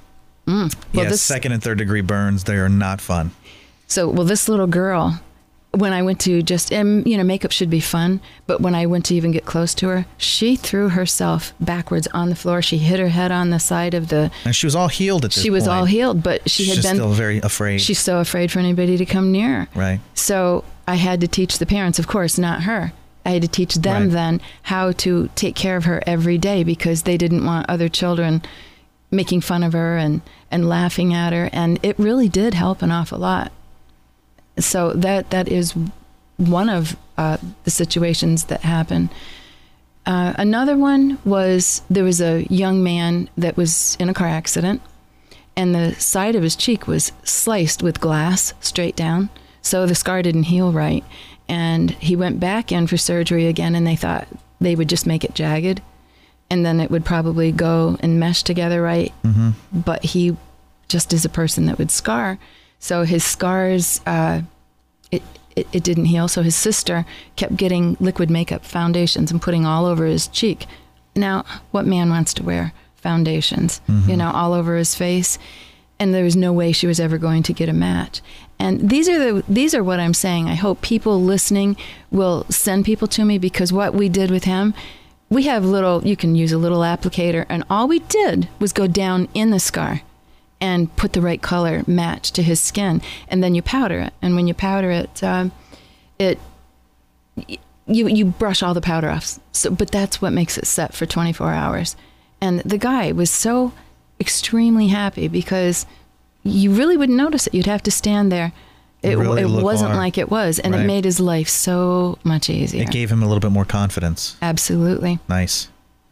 second and third degree burns, they are not fun. So, this little girl, when I went to makeup should be fun, but when I went to even get close to her, she threw herself backwards on the floor. She hit her head on the side of the... And she was all healed at this point. She was all healed, but she's still very afraid. She's so afraid for anybody to come near her. Right. So I had to teach the parents, of course, not her. I had to teach them then how to take care of her every day, because they didn't want other children making fun of her and laughing at her. And it really did help an awful lot. So that is one of the situations that happen. Another one was, there was a young man that was in a car accident, and the side of his cheek was sliced with glass straight down. So the scar didn't heal right. And he went back in for surgery again, and they thought they would just make it jagged, and then it would probably go and mesh together right. But he just is a person that would scar. So his scars, it didn't heal. So his sister kept getting liquid makeup foundations and putting all over his cheek. Now, what man wants to wear foundations, all over his face? And there was no way she was ever going to get a match. And these are what I'm saying. I hope people listening will send people to me, because what we did with him, we have you can use a little applicator, and all we did was go down in the scar and put the right color match to his skin, and then you powder it. And when you powder it, you brush all the powder off. But that's what makes it set for 24 hours. And the guy was so extremely happy, because you really wouldn't notice it. You'd have to stand there. It wasn't like it was, and it made his life so much easier. It gave him a little bit more confidence. Absolutely. Nice.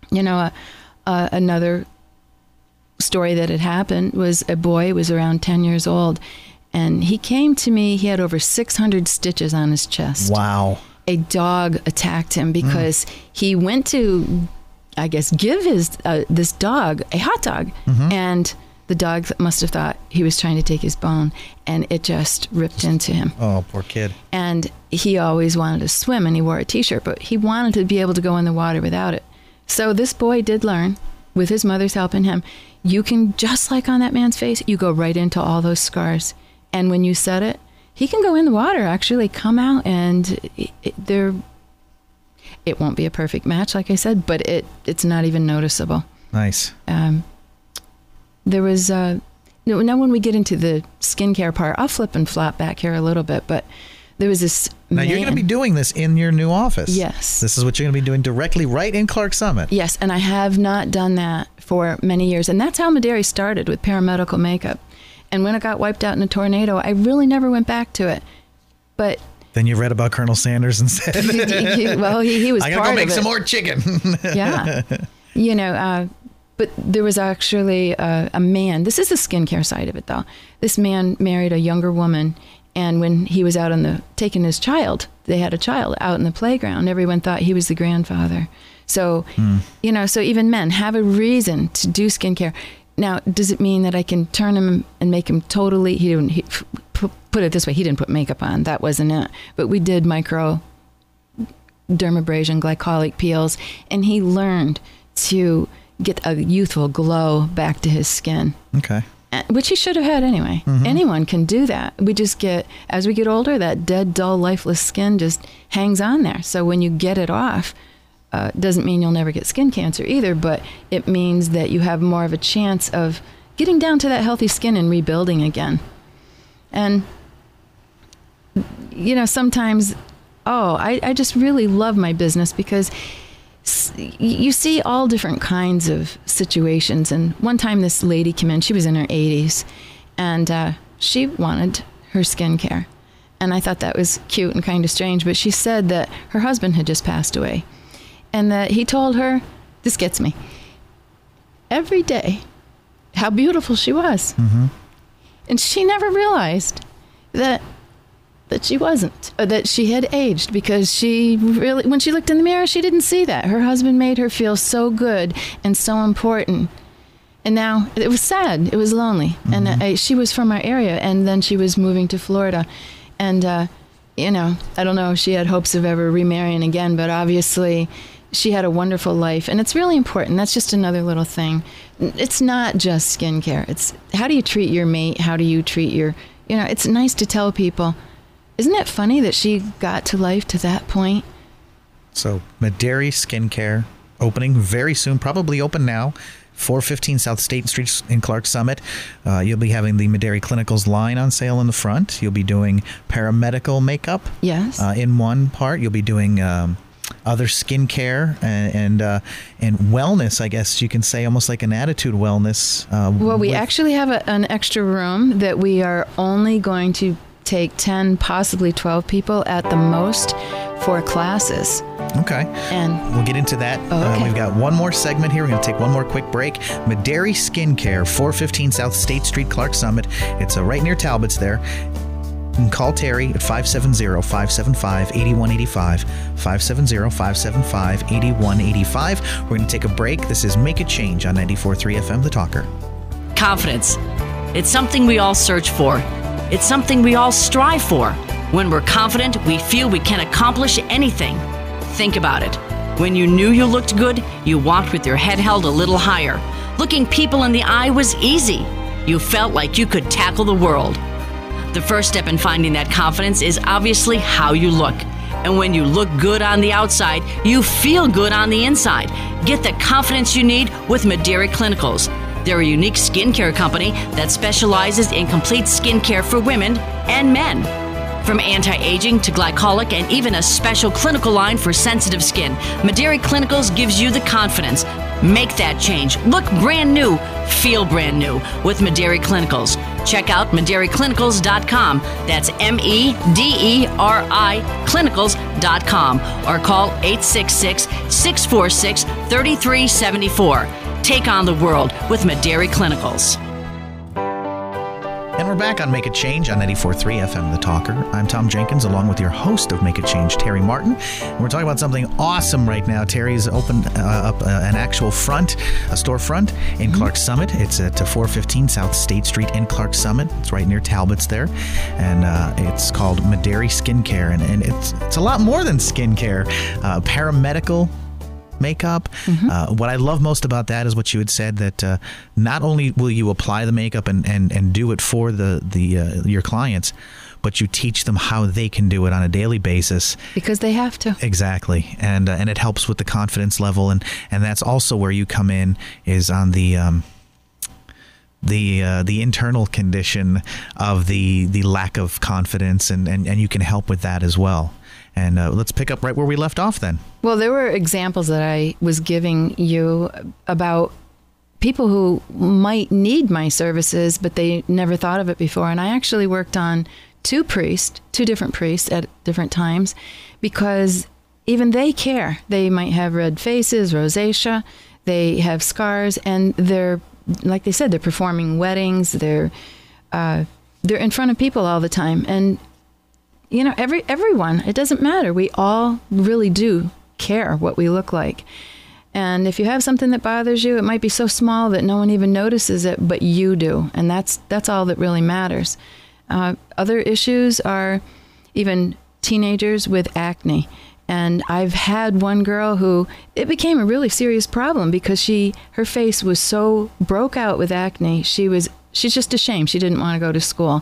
Another story that had happened was a boy was around 10 years old, and he came to me. He had over 600 stitches on his chest. Wow. A dog attacked him because he went to, I guess, give this dog a hot dog, and the dog must have thought he was trying to take his bone, and it just ripped into him. Oh, poor kid. And he always wanted to swim, and he wore a t-shirt, but he wanted to be able to go in the water without it. So this boy did learn, with his mother's helping him, you can, just like on that man's face, you go right into all those scars. And when you set it, he can go in the water, actually come out, and it won't be a perfect match, like I said, but it's not even noticeable. Nice. There was, now when we get into the skincare part, I'll flip and flop back here a little bit, but there was this Now, you're going to be doing this in your new office. Yes. This is what you're going to be doing directly right in Clarks Summit. Yes, and I have not done that for many years. And that's how Mederi started, with paramedical makeup. And when it got wiped out in a tornado, I really never went back to it. But then you read about Colonel Sanders and said, he was I part gotta go make of it. some more chicken. Yeah. But there was actually a man. This is the skincare side of it, though. This man married a younger woman, and when he was out taking his child, they had a child out in the playground. Everyone thought he was the grandfather. So, so even men have a reason to do skincare. Now, does it mean that I can turn him and make him totally? Put it this way: he didn't put makeup on. That wasn't it. But we did micro dermabrasion, glycolic peels, and he learned to get a youthful glow back to his skin. Okay. Which he should have had anyway. Mm-hmm. Anyone can do that. We just as we get older, that dead, dull, lifeless skin just hangs on there. So when you get it off, doesn't mean you'll never get skin cancer either, but it means that you have more of a chance of getting down to that healthy skin and rebuilding again. And, sometimes, I just really love my business because you see all different kinds of situations. And one time this lady came in, she was in her 80s, and she wanted her skincare. And I thought that was cute and kind of strange, but she said that her husband had just passed away. And that he told her, this gets me, every day how beautiful she was. Mm-hmm. And she never realized that she wasn't, or that she had aged, because she really, when she looked in the mirror, she didn't see that. Her husband made her feel so good and so important. And now it was sad. It was lonely. Mm-hmm. And she was from our area, and then she was moving to Florida. And, I don't know if she had hopes of ever remarrying again, but obviously she had a wonderful life. And it's really important. That's just another little thing. It's not just skincare. It's how do you treat your mate? How do you treat your, it's nice to tell people. Isn't it funny that she got to life to that point? So Mederi Skincare opening very soon, probably open now, 415 South State Street in Clark Summit. You'll be having the Mederi Clinicals line on sale in the front. You'll be doing paramedical makeup. Yes. In one part. You'll be doing other skincare and wellness, I guess you can say, almost like an attitude wellness. Well, we actually have an extra room that we are only going to take 10, possibly 12 people at the most for classes. Okay. And we'll get into that. Okay. We've got one more segment here. We're going to take one more quick break. Mederi Skincare, 415 South State Street, Clark Summit. It's right near Talbot's there. You can call Terry at 570-575-8185. 570-575-8185. We're going to take a break. This is Make a Change on 94.3 FM, The Talker. Confidence. It's something we all search for. It's something we all strive for. When we're confident, we feel we can accomplish anything. Think about it. When you knew you looked good, you walked with your head held a little higher. Looking people in the eye was easy. You felt like you could tackle the world. The first step in finding that confidence is obviously how you look. And when you look good on the outside, you feel good on the inside. Get the confidence you need with Mederi Clinicals. They're a unique skincare company that specializes in complete skincare for women and men. From anti-aging to glycolic and even a special clinical line for sensitive skin, Mederi Clinicals gives you the confidence. Make that change. Look brand new. Feel brand new with Mederi Clinicals. Check out MederiClinicals.com. That's MEDERI Clinicals.com or call 866-646-3374. Take on the world with Mederi Clinicals. And we're back on Make a Change on 94.3 FM, The Talker. I'm Tom Jenkins, along with your host of Make a Change, Terry Martin. And we're talking about something awesome right now. Terry's opened up an actual storefront in Clark Summit. It's at 415 South State Street in Clark Summit. It's right near Talbot's there. And it's called Mederi Skincare. And it's a lot more than skincare. Paramedical makeup. Mm-hmm. What I love most about that is what you had said, that not only will you apply the makeup and do it for your clients, but you teach them how they can do it on a daily basis. Because they have to. Exactly. And it helps with the confidence level. And that's also where you come in, is on the internal condition of the lack of confidence, and you can help with that as well. And let's pick up right where we left off then. Well, there were examples that I was giving you about people who might need my services, but they never thought of it before. And I actually worked on two different priests at different times, because even they care. They might have red faces, rosacea. They have scars, and they're, like they said, they're performing weddings. They're in front of people all the time. And, you know, everyone, it doesn't matter. We all really do care what we look like. And if you have something that bothers you, it might be so small that no one even notices it, but you do. And that's all that really matters. Other issues are even teenagers with acne. And I've had one girl who, it became a really serious problem because her face was so broke out with acne. She's just ashamed. She didn't want to go to school.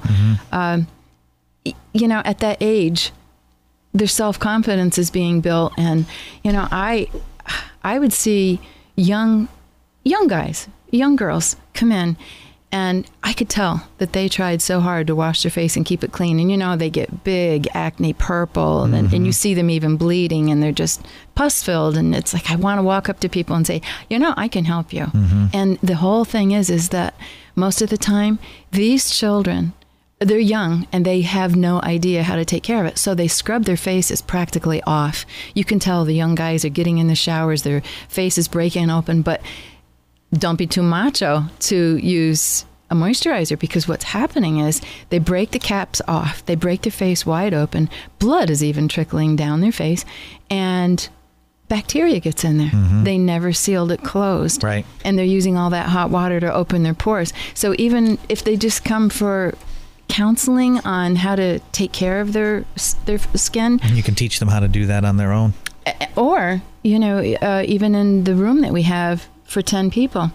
You know, at that age, their self-confidence is being built. And, you know, I would see young guys, young girls come in, and I could tell that they tried so hard to wash their face and keep it clean. And, you know, they get big acne purple, and you see them even bleeding, and they're just pus-filled. And it's like, I want to walk up to people and say, you know, I can help you. And the whole thing is that most of the time, these children, they're young and they have no idea how to take care of it. So they scrub their faces practically off. You can tell the young guys are getting in the showers, their face is breaking open, but don't be too macho to use a moisturizer, because what's happening is they break the caps off, they break their face wide open, blood is even trickling down their face, and bacteria gets in there. They never sealed it closed. Right. And they're using all that hot water to open their pores. So even if they just come for counseling on how to take care of their skin, and you can teach them how to do that on their own. Or, you know, even in the room that we have for 10 people,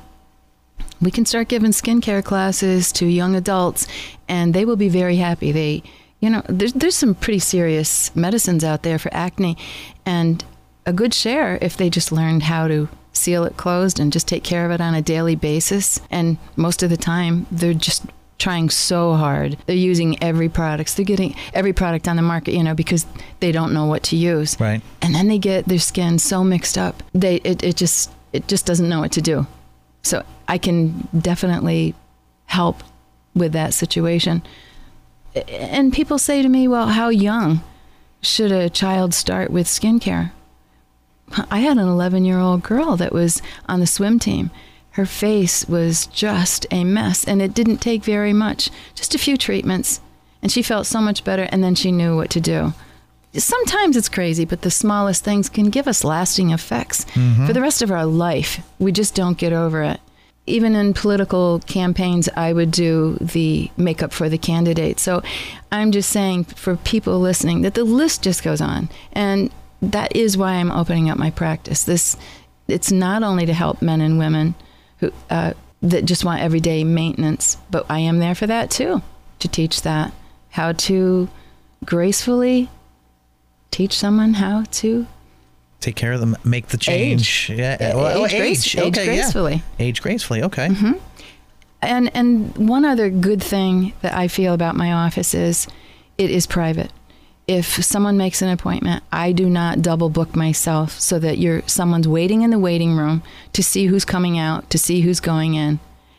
we can start giving skincare classes to young adults, and they will be very happy. They, you know, there's some pretty serious medicines out there for acne, and a good share if they just learned how to seal it closed and just take care of it on a daily basis. And most of the time, they're just trying so hard. They're using every product. They're getting every product on the market, you know, because they don't know what to use. Right. And then they get their skin so mixed up. It just doesn't know what to do. So I can definitely help with that situation. And people say to me, well, how young should a child start with skincare? I had an 11-year-old girl that was on the swim team. Her face was just a mess, and it didn't take very much, just a few treatments, and she felt so much better, and then she knew what to do. Sometimes it's crazy, but the smallest things can give us lasting effects for the rest of our life. We just don't get over it. Even in political campaigns, I would do the makeup for the candidate. So I'm just saying for people listening that the list just goes on, and that is why I'm opening up my practice. It's not only to help men and women who that just want everyday maintenance, but I am there for that too, to teach that, how to gracefully teach someone how to take care of them, make the change. Age. Yeah, well, age gracefully. Yeah. Age gracefully. Okay. And one other good thing that I feel about my office is it is private. If someone makes an appointment, I do not double book myself so that someone's waiting in the waiting room to see who's coming out, to see who's going in.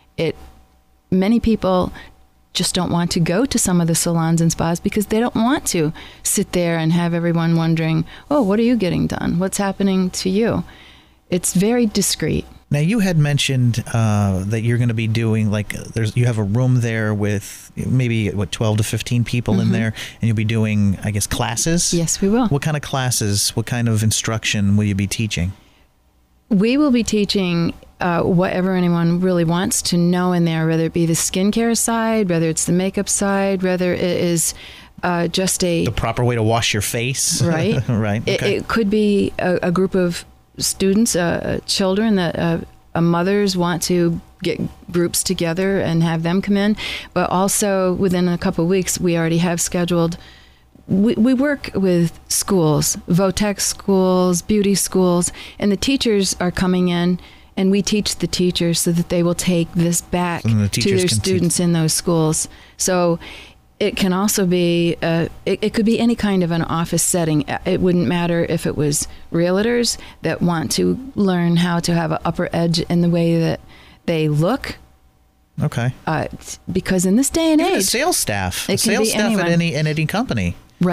Many people just don't want to go to some of the salons and spas because they don't want to sit there and have everyone wondering, oh, what are you getting done? What's happening to you? It's very discreet. Now, you had mentioned that you're going to be doing, you have a room there with maybe, 12 to 15 people in there, and you'll be doing, I guess, classes? Yes, we will. What kind of classes, what kind of instruction will you be teaching? We will be teaching whatever anyone really wants to know in there, whether it be the skincare side, whether it's the makeup side, whether it is just the proper way to wash your face. Right. Right. Okay. It could be a group of students, children that mothers want to get groups together and have them come in. But also within a couple of weeks, we already have scheduled. We work with schools, Votex schools, beauty schools, and the teachers are coming in, and we teach the teachers so that they will take this back to their students in those schools. So it can also be, it could be any kind of an office setting. It wouldn't matter if it was realtors that want to learn how to have an upper edge in the way that they look. Okay. Because in this day and age, sales staff, it can be anyone. at any company. Right.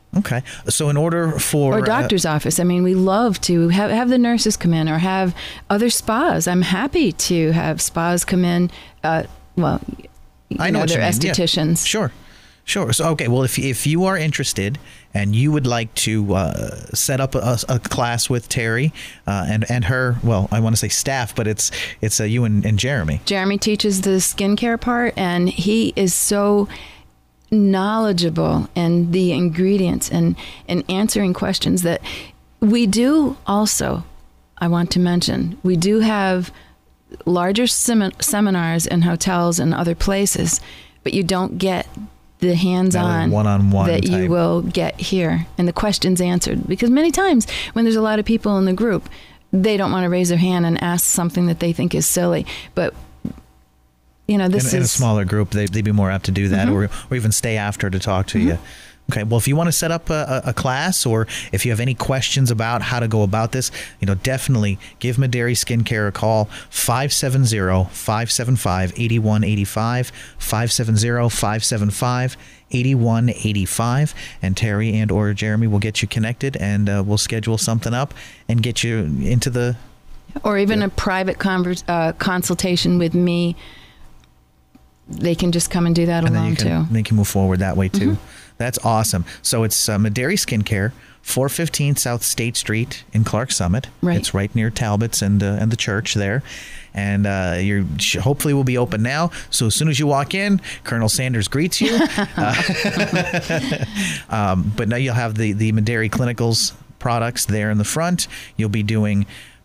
Okay. So in order for... Or doctor's office. I mean, we love to have the nurses come in or have other spas. I'm happy to have spas come in. I know what they're you mean. estheticians. Yeah. Sure. So, okay. Well, if you are interested and you would like to set up a class with Terry and her, well, I want to say staff, but it's you and Jeremy. Jeremy teaches the skincare part, and he is so knowledgeable in the ingredients and answering questions that we do also. I want to mention, we do have larger seminars in hotels and other places, but you don't get the hands-on one-on-one that type. you will get here and the questions answered. Because many times when there's a lot of people in the group, they don't want to raise their hand and ask something that they think is silly. But, this in a smaller group, they'd be more apt to do that, or even stay after to talk to you. Okay, well, if you want to set up a class, or if you have any questions about how to go about this, definitely give Mederi Skincare a call, 570-575-8185, 570-575-8185, and Terry and or Jeremy will get you connected, and we'll schedule something up and get you into the... Or even a private consultation with me. They can just come and do that alone, too. They can move forward that way, too. That's awesome. So it's Mederi Skincare, 415 South State Street in Clark Summit. Right. It's right near Talbot's and the church there. And you hopefully will be open now. So as soon as you walk in, Colonel Sanders greets you. But now you'll have the Mederi Clinicals products there in the front. You'll be doing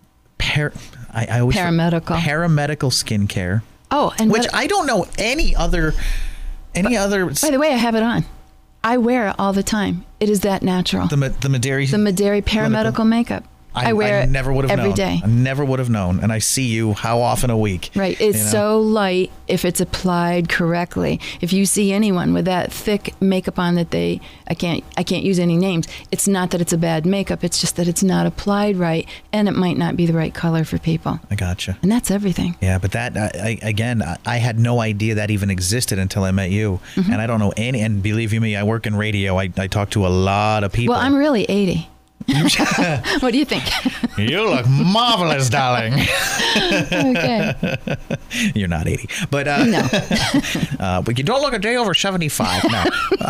paramedical skincare. Oh, and which I don't know any other. By the way, I have it on. I wear it all the time. It is that natural. The Mederi paramedical makeup. I wear it never would have every known. day. I never would have known. And I see you how often a week? Right. It's so light if it's applied correctly. If you see anyone with that thick makeup on that I can't use any names. It's not that it's a bad makeup. It's just that it's not applied right, and it might not be the right color for people. I gotcha. And that's everything. Yeah, but that, I had no idea that even existed until I met you. And I don't know any, and believe you me, I work in radio. I talk to a lot of people. Well, I'm really 80. What do you think? You look marvelous, darling. Okay. You're not 80, but no. But you don't look a day over 75. No,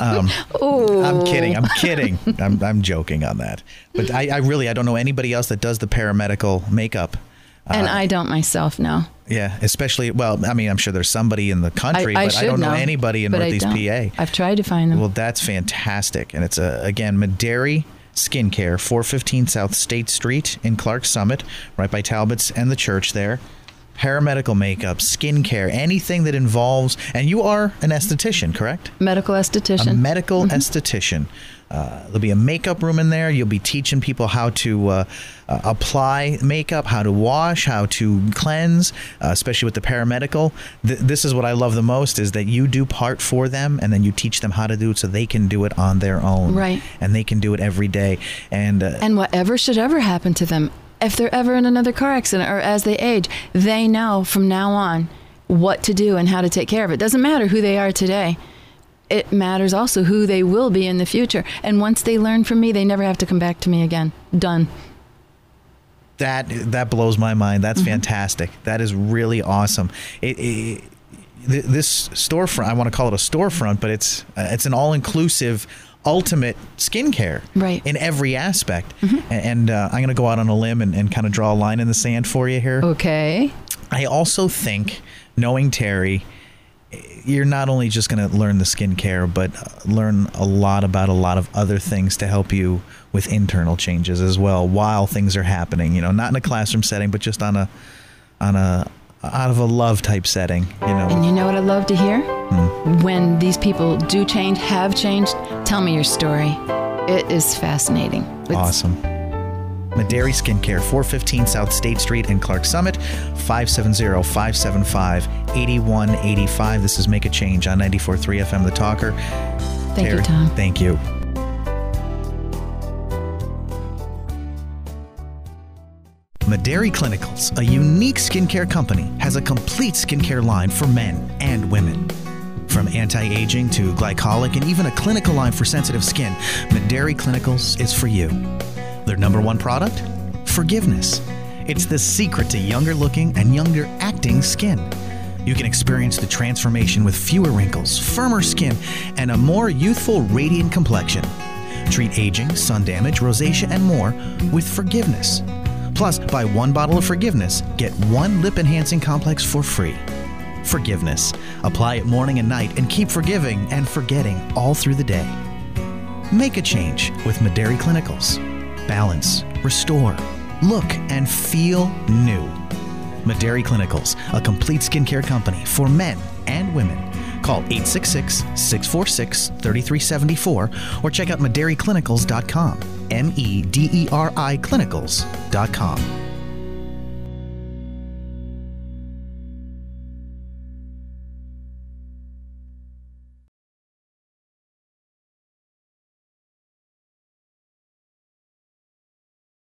I'm kidding. I'm joking on that. But I really don't know anybody else that does the paramedical makeup. And I don't myself now. Yeah, especially, I'm sure there's somebody in the country, but I don't know anybody in Northeast PA. I've tried to find them. Well, that's fantastic. And it's, again, Mederi Skincare, 415 South State Street in Clark Summit, right by Talbot's and the church there. Paramedical makeup, skincare, anything that involves, and you are an esthetician, correct? Medical esthetician. A medical esthetician. There'll be a makeup room in there. You'll be teaching people how to apply makeup, how to wash, how to cleanse, especially with the paramedical. This is what I love the most, is that you do part for them, and then you teach them how to do it so they can do it on their own. Right. And they can do it every day. And whatever should ever happen to them, if they're ever in another car accident or as they age, they know from now on what to do and how to take care of it. Doesn't matter who they are today. It matters also who they will be in the future. And once they learn from me, they never have to come back to me again. Done. That blows my mind. That's fantastic. That is really awesome. This storefront, I want to call it a storefront, but it's an all-inclusive ultimate skincare, right, in every aspect. And I'm going to go out on a limb and kind of draw a line in the sand for you here. Okay. I also think, knowing Terry, you're not only just going to learn the skincare, but learn a lot about a lot of other things to help you with internal changes as well while things are happening. Not in a classroom setting, but just on a out of a love type setting. And you know what I love to hear? When these people do change, have changed, tell me your story. It is fascinating. Awesome. Mederi Skincare, 415 South State Street in Clark Summit, 570-575-8185. This is Make a Change on 94.3 FM The Talker. Thank you, Tom. Thank you. Mederi Clinicals, a unique skincare company, has a complete skincare line for men and women. From anti-aging to glycolic and even a clinical line for sensitive skin, Mederi Clinicals is for you. Their number one product? Forgiveness. It's the secret to younger looking and younger acting skin. You can experience the transformation with fewer wrinkles, firmer skin, and a more youthful, radiant complexion. Treat aging, sun damage, rosacea, and more with Forgiveness. Plus, buy one bottle of Forgiveness, get one lip enhancing complex for free. Forgiveness. Apply it morning and night and keep forgiving and forgetting all through the day. Make a change with Mederi Clinicals. Balance, restore, look, and feel new. Mederi Clinicals, a complete skincare company for men and women. Call 866-646-3374 or check out MederiClinicals.com. MEDERI Clinicals.com.